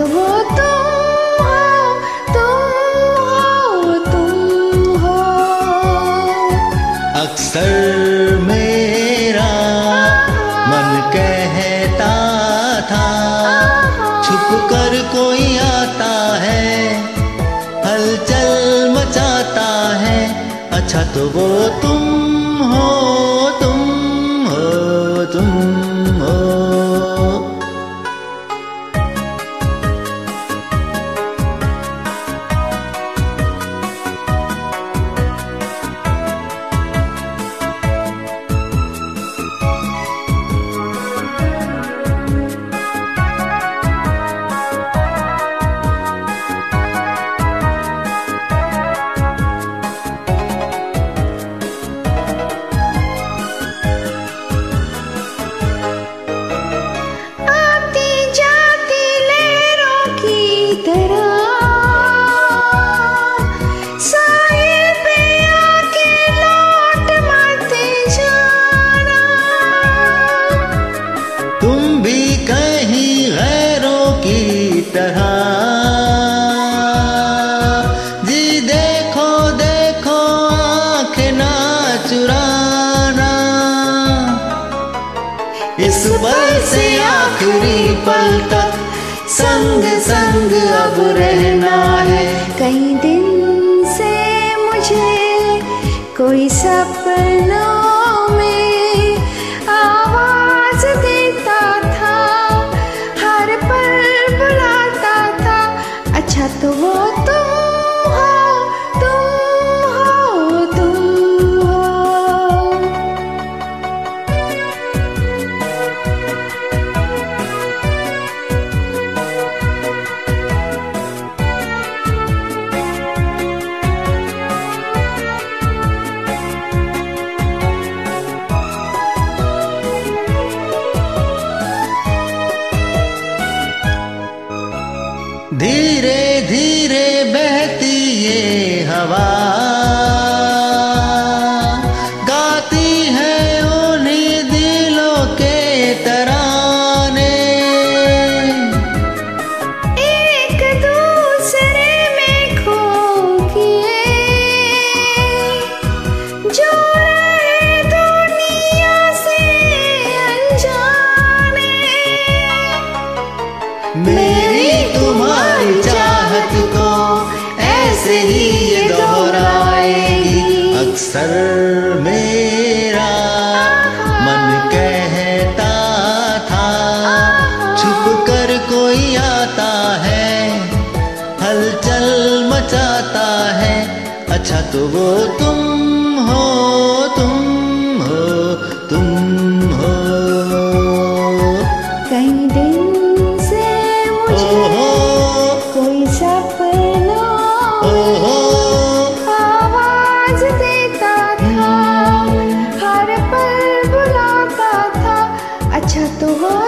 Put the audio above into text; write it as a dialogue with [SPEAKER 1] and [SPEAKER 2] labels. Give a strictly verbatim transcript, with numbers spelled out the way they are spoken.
[SPEAKER 1] तो वो तुम हो, तुम हो, तुम हो।
[SPEAKER 2] अक्सर मेरा मन कहता था, छुप कर कोई आता है, हलचल मचाता है। अच्छा तो वो तुम हो, तुम हो, तुम हो। जी देखो देखो आँखें ना चुराना, इस पल से आखिरी पल तक संग संग अब रहना है।
[SPEAKER 1] कई दिन से मुझे कोई सपनों में आवाज देता था, हर पल बुलाता था। अच्छा तो वो तुम हो, तुम हो, तुम हो।
[SPEAKER 2] धीरे धीरे बहती ये हवा, गाती है उन्हीं दिलों के तराने।
[SPEAKER 1] एक दूसरे में खो किए, जो रहे दुनिया से अनजाने।
[SPEAKER 2] मेरी तुम्हारी चाहत को ऐसे ही ये दोहराएगी। अक्सर मेरा मन कहता था, छुप कर कोई आता है, हलचल मचाता है। अच्छा तो वो तुम हो, तुम हो, तुम हो।
[SPEAKER 1] कई दिन से मुझे कोई सपनों आवाज देता था, हर पल बुलाता था। अच्छा तो वो